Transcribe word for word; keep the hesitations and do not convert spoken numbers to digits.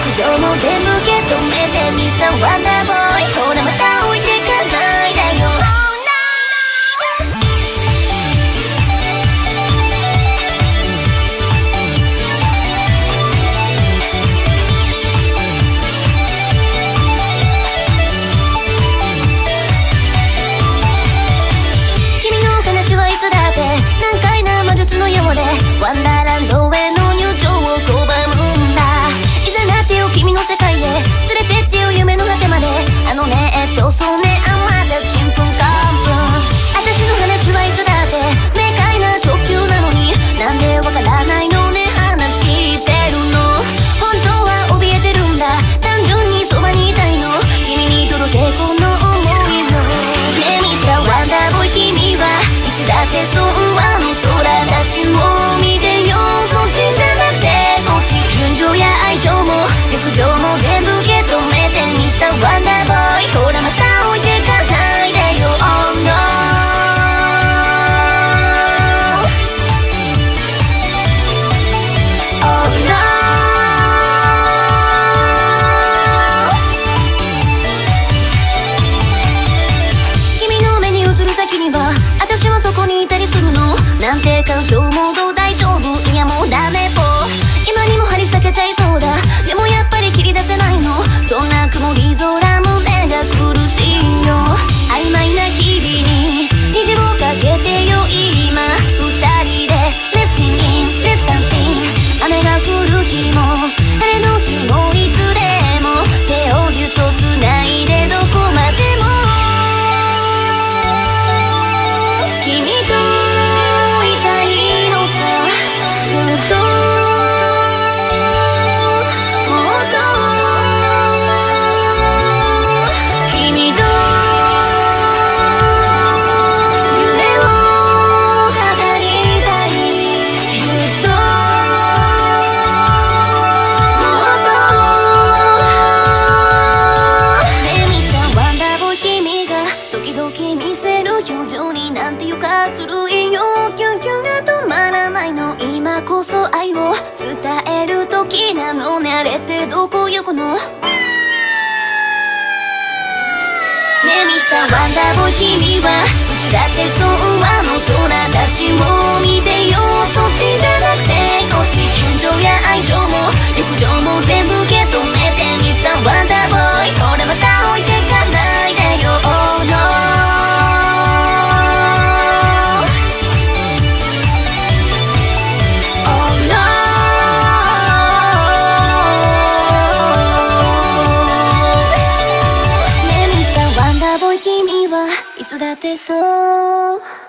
情も全部受け止めてミスターワンダーボーイ、ほらまた置いてかないでよ。君の話はいつだって難解な魔術のようで、ワンダーランドへの入場を拒むんだ。いざなってよ君の世界へ連れてってよ夢の果てまで。あのねえっとそうねあまだちんぷんかんぷん。私の話はいつだって明快な直球なのに、なんでわからないのね話聞いてるの。本当は怯えてるんだ、単純にそばにいたいの。君に届けこの想いのねえミスターワンダーボーイ、君はいつだってそうあの空出しを見てよ。そっちじゃなくてこっち、純情や愛情も欲情も全部受け止めてミスターワンダーボーイ、ほらまた置いてかないでよ。 Oh no Oh no 君の目に映る先には私はそこにいたりするの。なんて干渉モード大丈夫、いやもうダメぽ。今にも張り裂けちゃいそうだ、でもやっぱり切り出せないの。そんな曇り空胸が苦しいよ。曖昧な日々に虹をかけてよ今二人で Let's sing in, let's dancing。 雨が降る日も晴れの日もいつでも手をぎゅっとつないでどこまでも君といたいのさ、ずっともっと君と夢を語りたい、ずっともっとねえミスターワンダーボーイ、君が時々見せる表情になんていうかずるいよ。キュンキュンが止まらないの、今こそ愛を伝える時なのね。あれってどこ行くのねえミスターワンダーボーイ、君はいつだってそうあの空出しを見てよ。そっちじゃなくてこっち、純情や愛情も欲情も全部受け止めてミスターワンダーボーイ、ほらまた置いてかないでよ。 Oh no君はいつだってそう